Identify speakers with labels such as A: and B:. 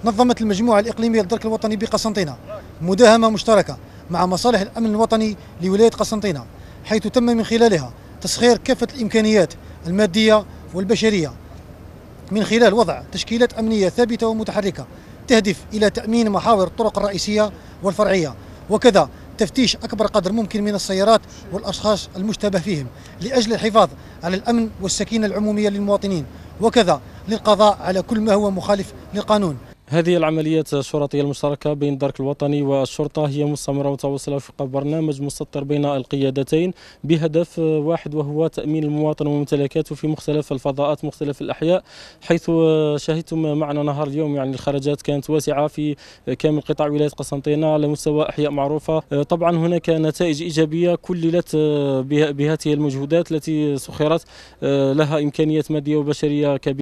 A: نظمت المجموعة الإقليمية للدرك الوطني بقسنطينة مداهمة مشتركة مع مصالح الأمن الوطني لولاية قسنطينة، حيث تم من خلالها تسخير كافة الإمكانيات المادية والبشرية من خلال وضع تشكيلات أمنية ثابتة ومتحركة تهدف إلى تأمين محاور الطرق الرئيسية والفرعية، وكذا تفتيش أكبر قدر ممكن من السيارات والأشخاص المشتبه فيهم لأجل الحفاظ على الأمن والسكينة العمومية للمواطنين، وكذا للقضاء على كل ما هو مخالف للقانون.
B: هذه العمليات الشرطية المشتركة بين الدرك الوطني والشرطة هي مستمرة ومتواصلة وفق برنامج مستطر بين القيادتين بهدف واحد، وهو تأمين المواطن وممتلكاته في مختلف الفضاءات مختلف الأحياء، حيث شاهدتم معنا نهار اليوم يعني الخرجات كانت واسعة في كامل قطاع ولاية قسنطينة على مستوى أحياء معروفة. طبعا هناك نتائج إيجابية كللت بهذه المجهودات التي سخرت لها إمكانيات مادية وبشرية كبيرة.